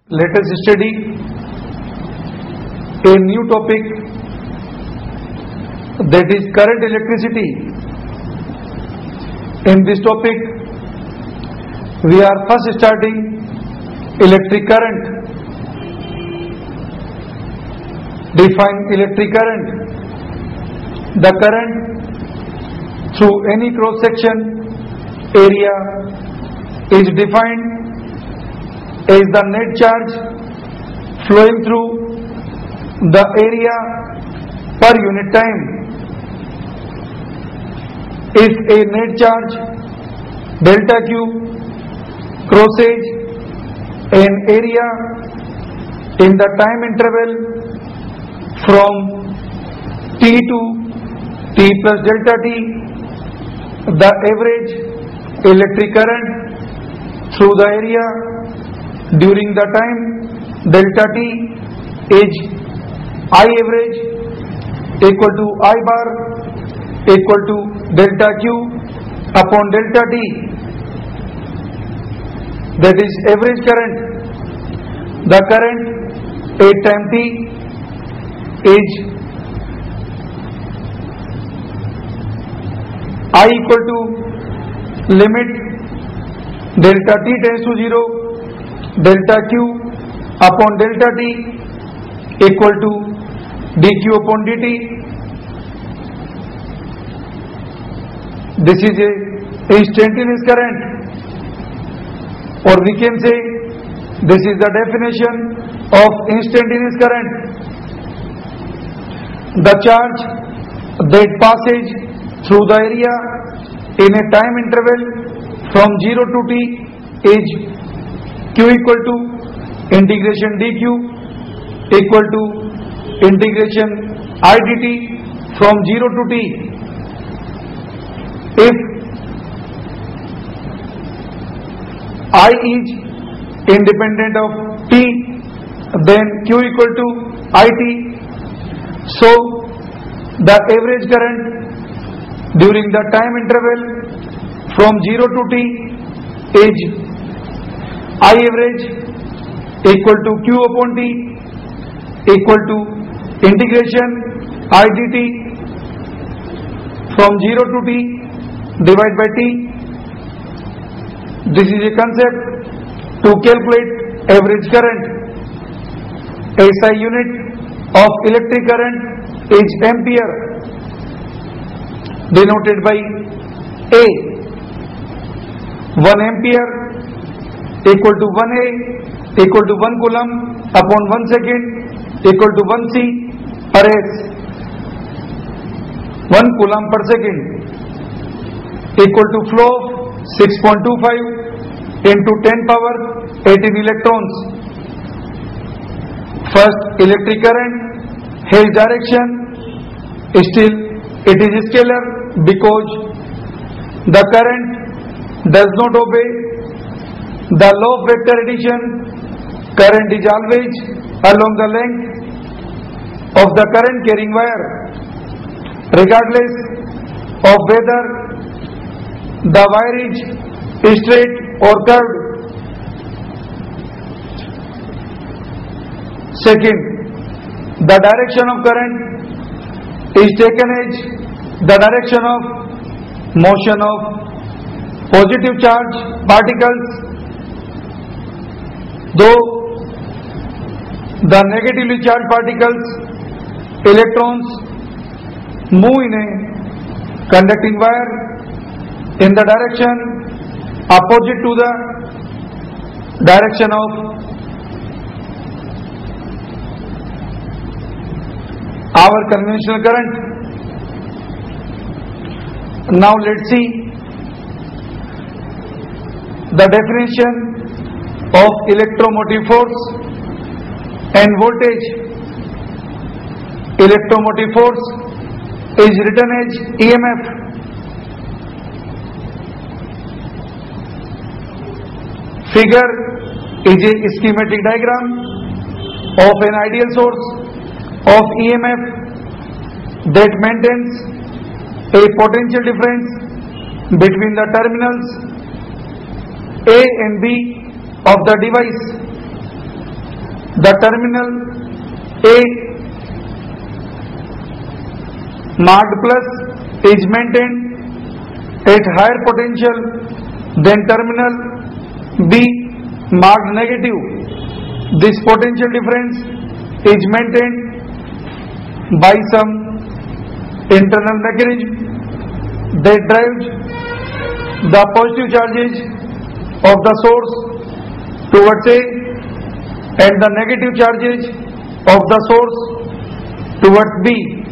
Let us study a new topic, that is current electricity. In this topic, we are first starting electric current. Define electric current. The current through any cross section area is defined as the net charge flowing through the area per unit time. If a net charge delta Q crosses an area in the time interval from t to t plus delta t, the average electric current through the area during the time delta t is I average equal to I bar equal to delta Q upon delta t, that is average current. The current at time t is I equal to limit delta t tends to 0 delta Q upon delta t equal to dq upon dt. This is a instantaneous current, or we can say this is the definition of instantaneous current. The charge that passes through the area in a time interval from 0 to t is Q equal to integration dq equal to integration I dt from 0 to t. If I is independent of t, then Q equal to IT. So the average current during the time interval from 0 to t is I average equal to Q upon t equal to integration I dt from 0 to t divided by t. This is a concept to calculate average current. SI unit of electric current is ampere, denoted by A. 1 ampere equal to 1A equal to 1 coulomb upon 1 second equal to 1 C per S. 1 coulomb per second equal to flow of 6.25 into 10 power 18 electrons. First, electric current has direction, still it is scalar because the current does not obey the law of vector addition. Current is always along the length of the current carrying wire, regardless of whether the wire is straight or curved. Second, the direction of current is taken as the direction of motion of positive charge particles, though the negatively charged particles, electrons, move in a conducting wire in the direction opposite to the direction of our conventional current. Now let's see the definition of electromotive force and voltage. Electromotive force is written as EMF. Figure is a schematic diagram of an ideal source of EMF that maintains a potential difference between the terminals A and B of the device. the terminal A marked plus is maintained at higher potential than terminal B marked negative. This potential difference is maintained by some internal mechanism that drives the positive charges of the source towards A and the negative charges of the source towards B.